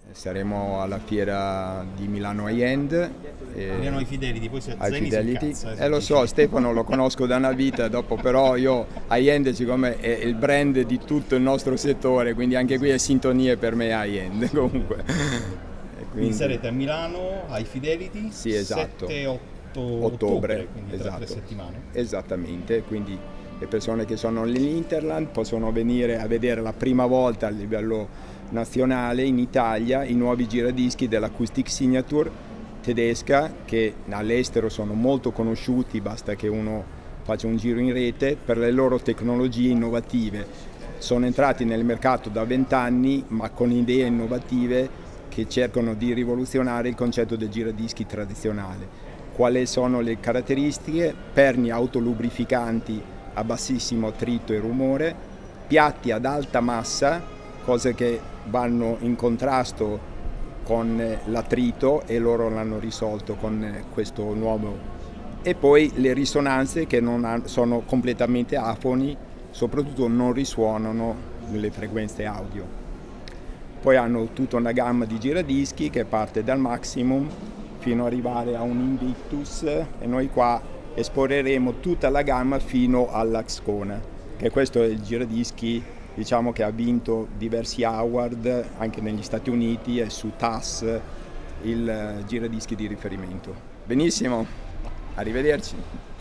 Saremo alla fiera di Milano High-End. Milano ai Fidelity, poi ai Zeni Fidelity. si incazza. Lo so, Stefano lo conosco da una vita, dopo però io High-End siccome è il brand di tutto il nostro settore, quindi anche qui è sintonia per me High-End comunque. Quindi sarete a Milano ai Fidelity, sì, esatto. 7-8 ottobre, quindi esatto. tra 3 settimane. Esattamente, quindi le persone che sono all'Interland possono venire a vedere la prima volta a livello nazionale in Italia i nuovi giradischi dell'Acoustic Signature tedesca, che all'estero sono molto conosciuti, basta che uno faccia un giro in rete per le loro tecnologie innovative. Sono entrati nel mercato da 20 anni ma con idee innovative che cercano di rivoluzionare il concetto del giradischi tradizionale. Quali sono le caratteristiche? Perni autolubrificanti a bassissimo attrito e rumore, piatti ad alta massa, cose che vanno in contrasto con l'attrito e loro l'hanno risolto con questo nuovo. E poi le risonanze che sono completamente afoni, soprattutto non risuonano le frequenze audio. Poi hanno tutta una gamma di giradischi che parte dal Maximum fino ad arrivare a un Invictus, e noi qua esporremo tutta la gamma fino all'Axcona, che questo è il giradischi, diciamo, che ha vinto diversi award anche negli Stati Uniti e su TAS, il giradischi di riferimento. Benissimo, arrivederci.